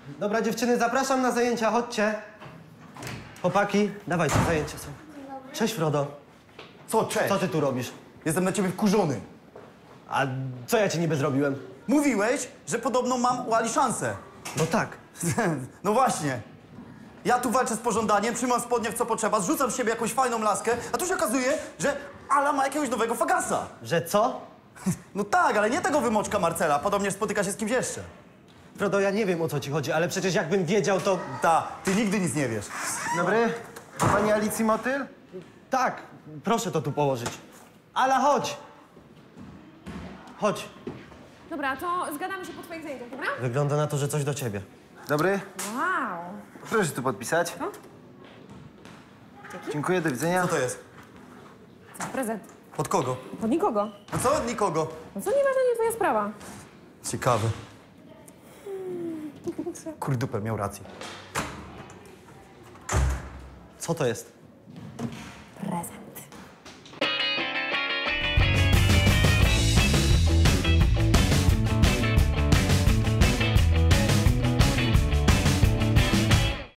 Dobra, dziewczyny, zapraszam na zajęcia, chodźcie. Chłopaki, dawajcie, zajęcia są. Cześć, Frodo. Co, cześć? Co ty tu robisz? Jestem na ciebie wkurzony. A co ja ci niby zrobiłem? Mówiłeś, że podobno mam u Ali szansę. No tak. No właśnie. Ja tu walczę z pożądaniem, trzymam spodnie w co potrzeba, zrzucam z siebie jakąś fajną laskę, a tu się okazuje, że Ala ma jakiegoś nowego fagasa. Że co? No tak, ale nie tego wymoczka Marcela, podobnież spotyka się z kimś jeszcze. Frodo, ja nie wiem, o co ci chodzi, ale przecież jakbym wiedział, to... Ty nigdy nic nie wiesz. Dobry. Pani Alicji Motyl? Tak, proszę to tu położyć. Ala, chodź! Chodź. Dobra, to zgadamy się po twoich zajęciach, dobra? Wygląda na to, że coś do ciebie. Dobry. Wow. Proszę tu podpisać. Dziękuję, do widzenia. Co to jest? Co, prezent? Od kogo? Od nikogo. No co od nikogo? No co, nieważne, nie twoja sprawa. Ciekawe. Kurdupel miał rację. Co to jest?